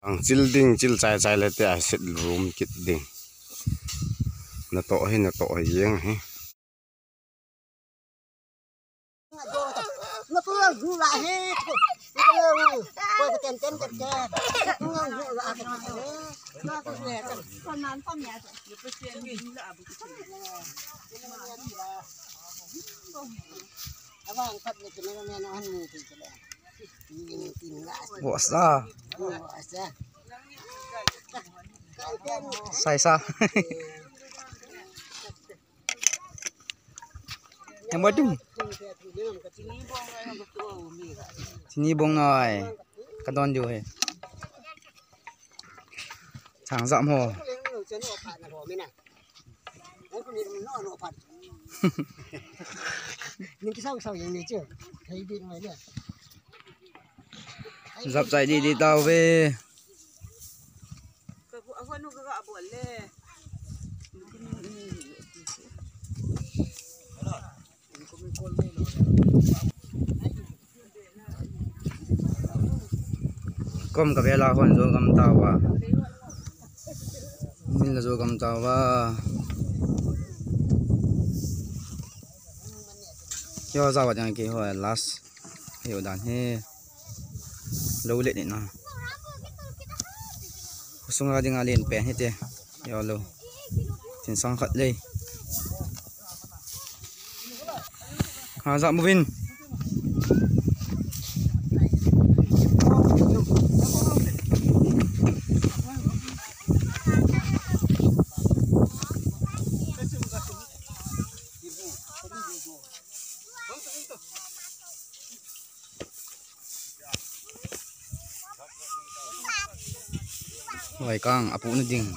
ang chil ding chil chai chai le te a sit room kit ding na to yeng he nó phương du lại hết quay cái tiền tiền tiền tiền nó du lại cái nó cái gì con nán con nhà rồi cái tiền gì là cái vàng thật là cái này nó ăn nhiều thì cái này tìm lại bộ sa sai sa em mới chung Chini bông rồi cái đòn dù hết chẳng dặm hồ dập dậy đi tàu về com cà phê là hòn rồi cầm tàu à mình là rồi cầm tàu à cho ra vào trong cái hồi last hiểu đàn he lâu lệ nào xung ra đi ngang liền bèn hết thế giờ lâu trên sông khát đây hà dạo một vin Hoài cang apu na ding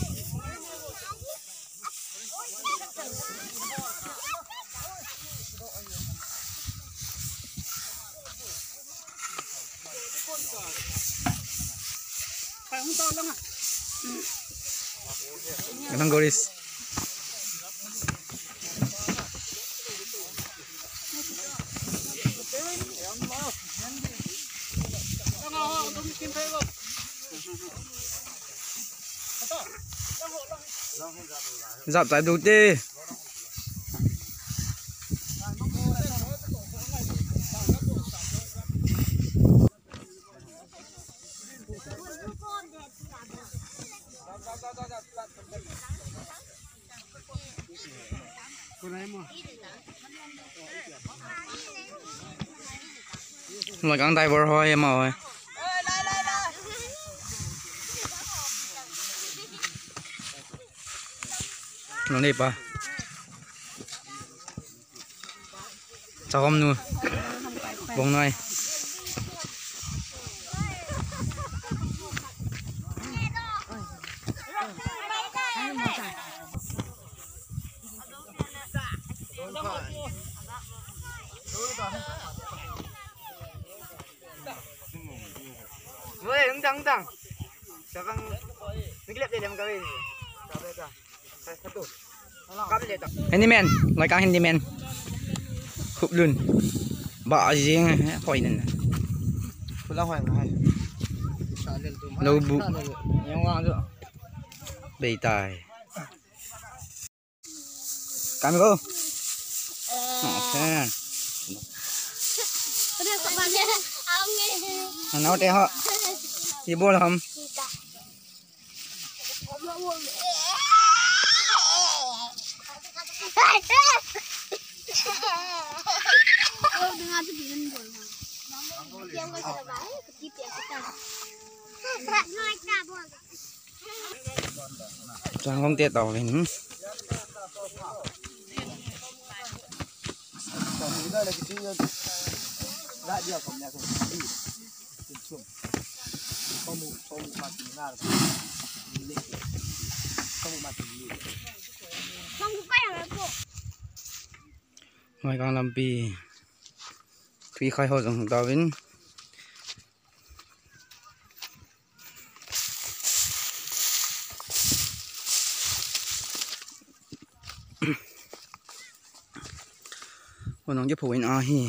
Ganang goris dập tại đầu tê là găng tay vào thôi em ơi nó đẹp à chào không nữa bông này Woi, entang. Sekarang ngelip dia dalam kawin. Satu. Kami lihat. Handyman, like ang handyman. Khúc luôn. Bạ riêng hỏi nè. Kula hỏi hai. Lâu bu. Yang ngang rồi. Bày tài. Kami go. Okay. Nào teh họ. Ibu lah ham. Chẳng không tiết tàu lên. Ngoài càng làm bì khi khai hội dòng tàu đến còn nó giúp phụ in ai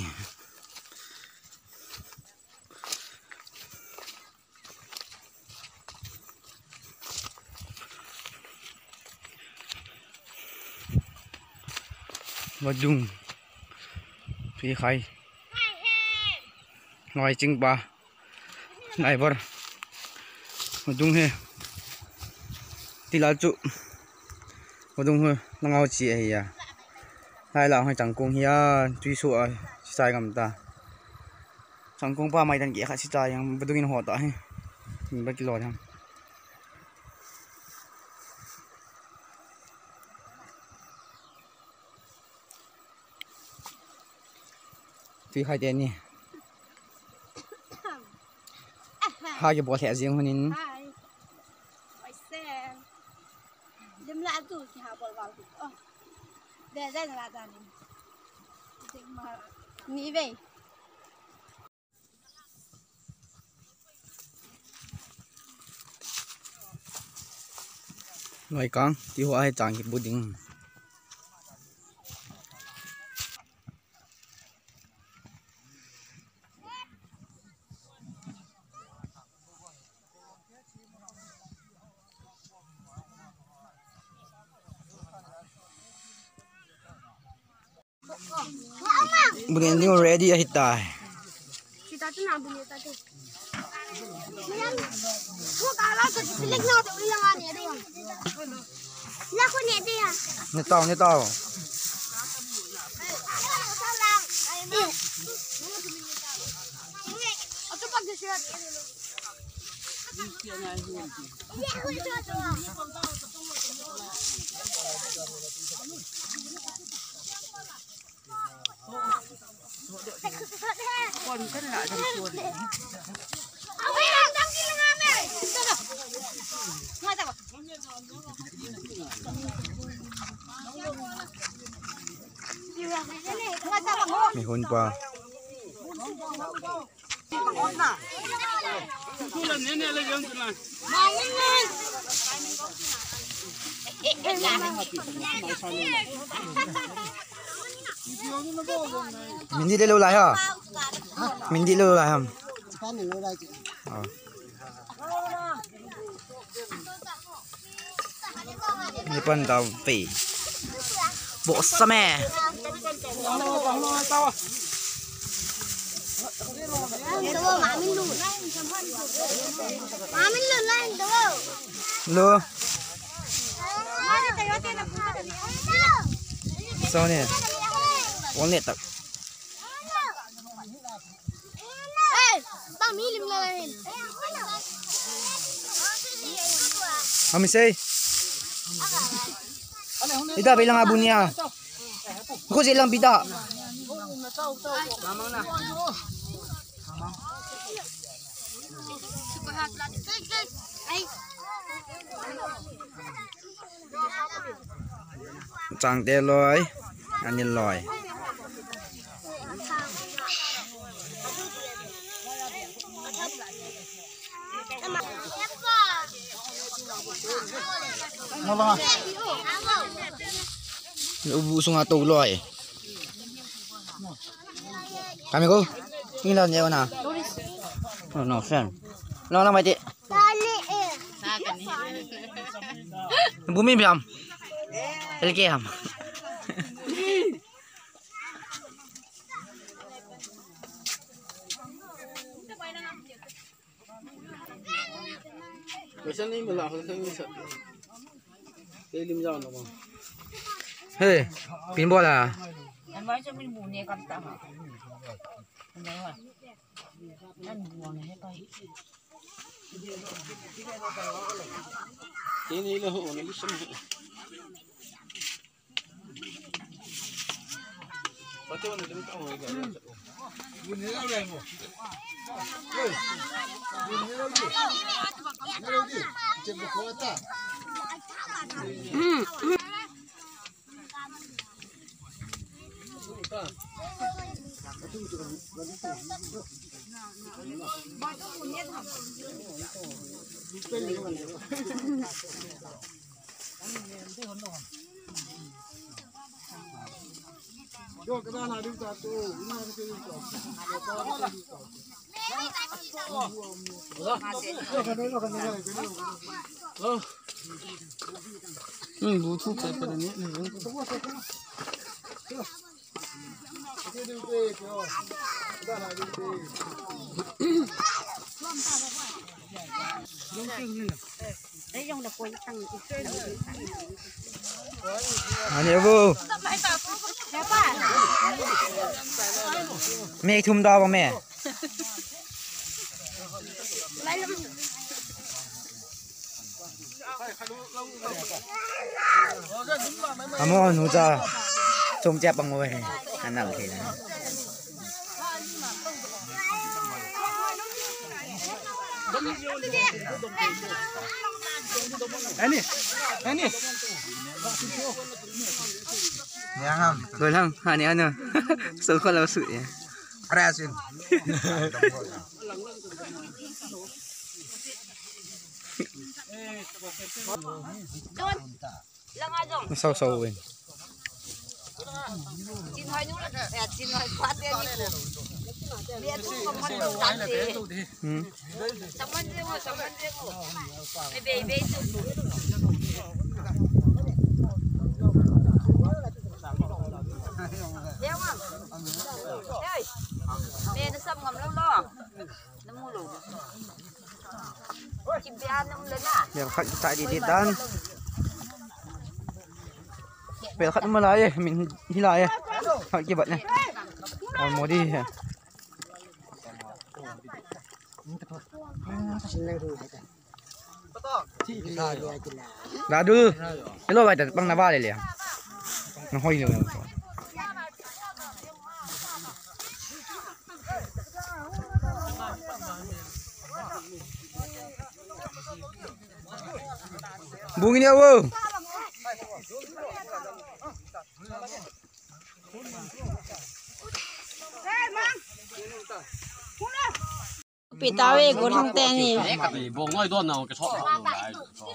มาดุงพี่ใครลอยจึงปะไหนบ่มาดุงเฮตีลาจุมาดุงเฮน้องเอาจีเฮียไล่เราให้จังกงเฮียจุยสัวใจกำตาจังกงป้าไม่ตันเกียร์ขัดสิใจยังมาดุงอินหัวต่อให้มีบักกิโลทั้งพี่ใครเด่นนี่หาจะบอกแถวเสียงคนนี้ไปแซ่เดี๋ยวละตู้ที่หาบอลวางตู้อ๋อเดี๋ยวได้ละจานนี้จริงมานี่เว้ย Nói con, tí hoa hay chẳng hiệp bút đỉnh. Bút đỉnh đi ready à hít tài. Kita tu nak bunyi tadi. Kau kalau tu selek nak tu yang mana dia? Nak kau ni dia. Nè tao. Atau pakai shirt. Ya, kau itu. Con rất là đồng chuồn. Mày hôn qua. Mình đi lâu lại hả? Mình đi lâu lại không? Đi bên tàu phỉ bộ sa mẹ lừa sao nè uống liệt tập bang milim lain. Kami say. Ida bilang abun niya. Ako silang bida. Mamang na. Chẳng tê lôi, anh nhìn lòi. Ubu sunga tu loy. Kami ko. Ini lah nyawa na. Oh no sen. Lo lang mati. Bumi biam. Elkiam. Biasanya ini malah kalau bisa lim jauh nama. Hey, pinball lah. Anh mới cho mình bùn nhẹ con tao hả? Anh nói rồi. Anh buồn này hết tay. Ini lah orang ini semua. Pasti orang itu tahu juga. Bunyi apa yang mau? Bunyi lagi. Cepat kuota. Yo, kita nak ada satu. Ini ada satu. Butuh saya pada ni. อันนี้บูแม่ทุ่มดาวป่ะแม่อาโมหนูจะชมแจ๊บบังเว้ยอันนั้นโอเคนะอันนี้เนี่ยครับโดยทั้งอันนี้อันนึงส่งคนเราสุดเนี่ยอะไรสิเศร้าๆเว้ยกินหอยนุ่งแต่กินหอยควันเดียวนี่เรียนทุกคนมันดูตันดีสมันเดียวไอ้เบย์จุดเดี๋ยวมั้งเฮ้ยเมย์น่ะซ้ำงำแล้วล่ะน้ำมูลูกินไปอันน้ำเลยน่ะเดี๋ยวขัดใจดีๆด้านเปลี่ยนขัดมาเลยมินที่ไรขัดกี่บาทเนี่ยเอาโมดี้đã đưa cái lô bài băng nava này liền nó hôi nhiều buông đi đâu ơi bị tao về của thằng tên gì bộ ngay đòn nào cái chọn lại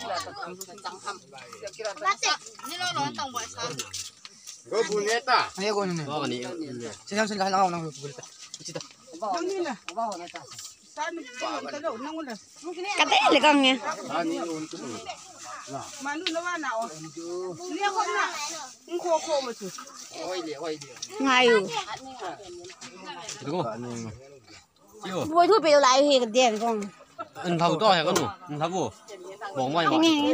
có buồn hết à hay con này đó là ní xin xin lại nào nào cái đấy là con nghe mà nu nó vào nào lia con nào cũng khô mà chú ngay rồi đúng không chưa vui thôi bị lại thì cái tiền con ăn thầu to hay con đủ ăn thầu vô bỏ ngoài bỏ nghe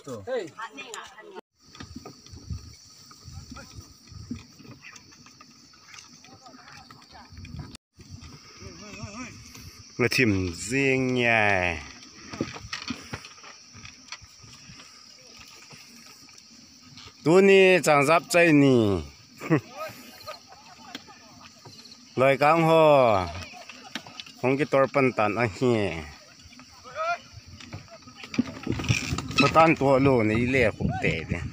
là thìm riêng nhà tôi ni chẳng giáp chơi ni lời cám ho không cái tor pan tan ở here tan tua lô này lẹ cũng tệ đấy